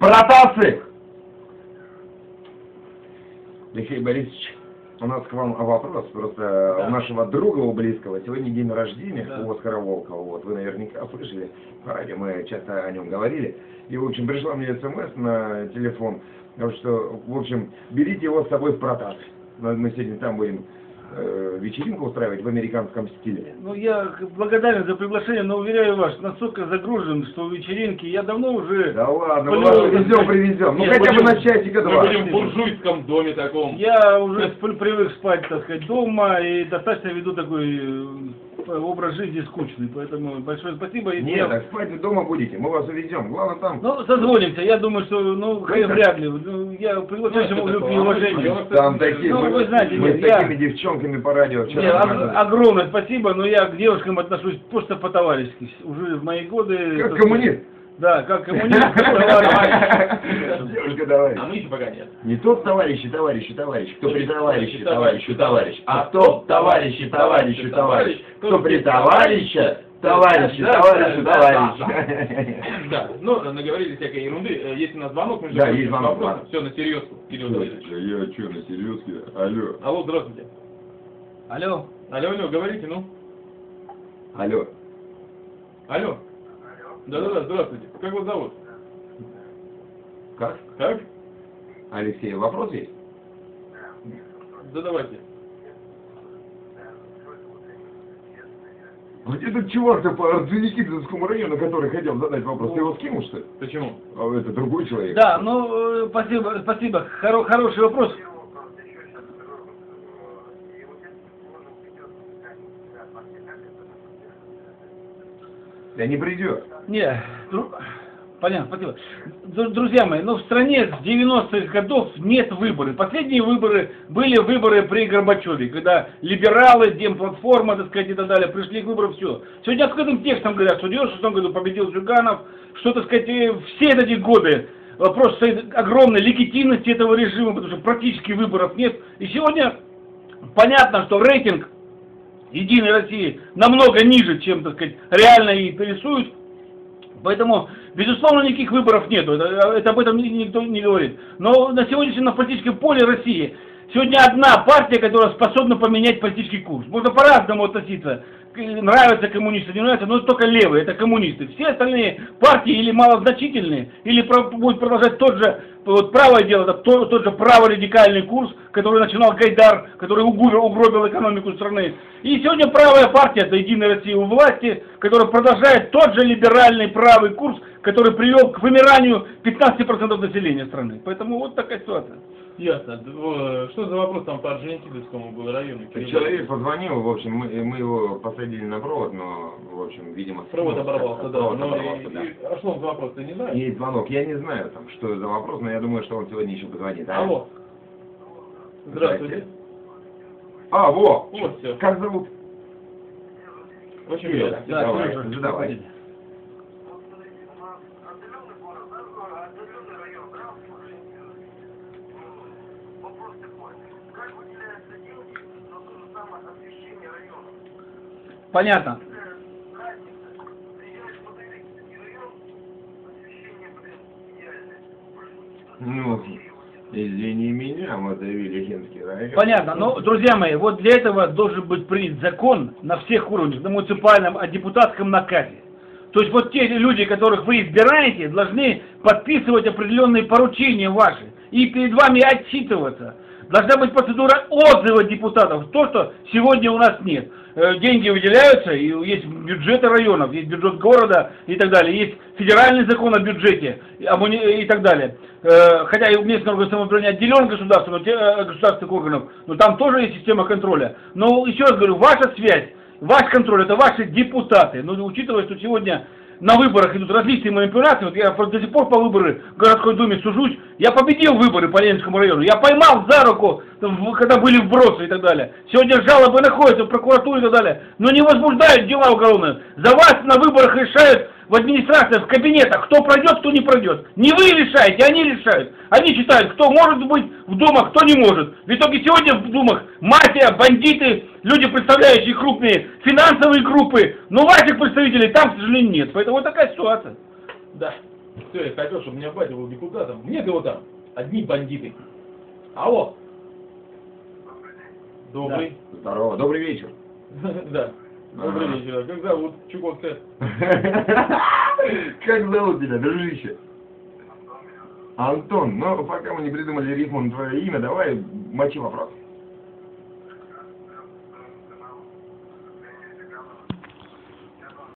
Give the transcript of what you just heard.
Протасы! Алексей Борисович, у нас к вам вопрос. Просто у нашего друга, у близкого, сегодня день рождения, у Оскара Волкова. Вот, вы наверняка слышали по радио, мы часто о нем говорили. И, в общем, пришла мне смс на телефон, что, в общем, берите его с собой в Протас. Мы сегодня там будем вечеринку устраивать в американском стиле. Ну, я благодарен за приглашение, но уверяю вас, настолько загружен, что вечеринки я давно уже... Да ладно, мы вас привезем. Ну, хотя бы на часика-два. Мы будем в буржуйском доме таком. Я уже привык спать, так сказать, дома, и достаточно веду такой образ жизни скучный, поэтому большое спасибо. Нет, так спать дома будете, мы вас увезем. Главное там... Ну, созвонимся, я думаю, что, ну, вряд ли. Ну, я приглашаю любви и уважения. Там такие, ну, вы знаете, мы с такими девчонками по радио вчера... Огромное спасибо, но я к девушкам отношусь просто по-товарищески. Уже в мои годы... Как коммунист? Да, как коммунист, девушка, давай. А мы еще пока нет. Не тот товарищи, кто при товарищи, товарищ, а тот товарищи, кто при товарища, товарищ. Да, ну, наговорили всякой ерунды. Есть у нас звонок, между да, есть звонок. Все, на серьезку, Кирилл Давидович. Я что, на серьезке? Алло. Алло, здравствуйте. Алло. Алло, говорите, ну. Алло. Да, здравствуйте. Как вас зовут? Как? Как? Алексей, вопрос есть? Да давайте. Вот этот чувак-то по Орджоникидзевскому району, который хотел задать вопрос, ты его скинул, что ли? Почему? А это другой человек. Да, ну, спасибо. Хороший вопрос. Да не придет. Не, понятно, спасибо. Друзья мои, но в стране с 90-х годов нет выборов. Последние выборы были выборы при Горбачеве, когда либералы, Демплатформа, так сказать, и так далее, пришли к выборам, все. Сегодня открытым текстом говорят, что в 96 году победил Зюганов, что, так сказать, все эти годы вопрос стоит огромной легитимности этого режима, потому что практически выборов нет. И сегодня понятно, что рейтинг Единой России намного ниже, чем, так сказать, реально и интересует. Поэтому, безусловно, никаких выборов нету. Это об этом никто не говорит. Но на сегодняшнем политическом поле России сегодня одна партия, которая способна поменять политический курс. Можно по-разному относиться. Нравятся коммунисты, не нравятся, но только левые, это коммунисты. Все остальные партии или малозначительные, или будут продолжать тот же, вот правое дело, это тот же праворадикальный курс, который начинал Гайдар, который угробил экономику страны. И сегодня правая партия, это Единая Россия у власти, которая продолжает тот же либеральный правый курс, который привел к вымиранию 15% населения страны. Поэтому вот такая ситуация. Ясно. Что за вопрос там по Орджоникидзевскому был району? Человек позвонил, в общем, мы его посадили на провод, но, в общем, видимо... Провод оборвался, да. А что он за вопрос, ты не знаешь? Есть звонок. Я не знаю, там, что за вопрос, но я думаю, что он сегодня еще позвонит. Алло. Здравствуйте. А, во! Вот все. Как зовут? Очень приятно. Давай. Понятно. Ну, извини меня, мы заявили Хинский район. Понятно. Но, друзья мои, вот для этого должен быть принят закон на всех уровнях, на муниципальном, о депутатском наказе. То есть вот те люди, которых вы избираете, должны подписывать определенные поручения ваши и перед вами отчитываться. Должна быть процедура отзыва депутатов, то, что сегодня у нас нет. Деньги выделяются, и есть бюджеты районов, есть бюджет города и так далее, есть федеральный закон о бюджете и так далее. Хотя и местный орган самоуправления отделен государственных органов, но там тоже есть система контроля. Но еще раз говорю, ваша связь, ваш контроль, это ваши депутаты. Но учитывая, что сегодня на выборах идут различные манипуляции, вот я до сих пор по выборам в городской думе сужусь, я победил выборы по Ленинскому району, я поймал за руку, когда были вбросы и так далее. Сегодня жалобы находятся в прокуратуре и так далее, но не возбуждают дела уголовные. За вас на выборах решают в администрации, в кабинетах, кто пройдет, кто не пройдет. Не вы решаете, они решают. Они считают, кто может быть в думах, кто не может. В итоге сегодня в думах мафия, бандиты, люди, представляющие крупные финансовые группы, но ваших представителей там, к сожалению, нет. Поэтому вот такая ситуация. Да. Все, я хотел, чтобы у меня батя был депутатом. Нет его там. Одни бандиты. Алло. Добрый. Здорово, добрый вечер. Да. Добрый вечер. Как зовут Чукотка? Как зовут тебя, дружище? Антон. Ну, пока мы не придумали рифму на твое имя, давай мочи вопрос.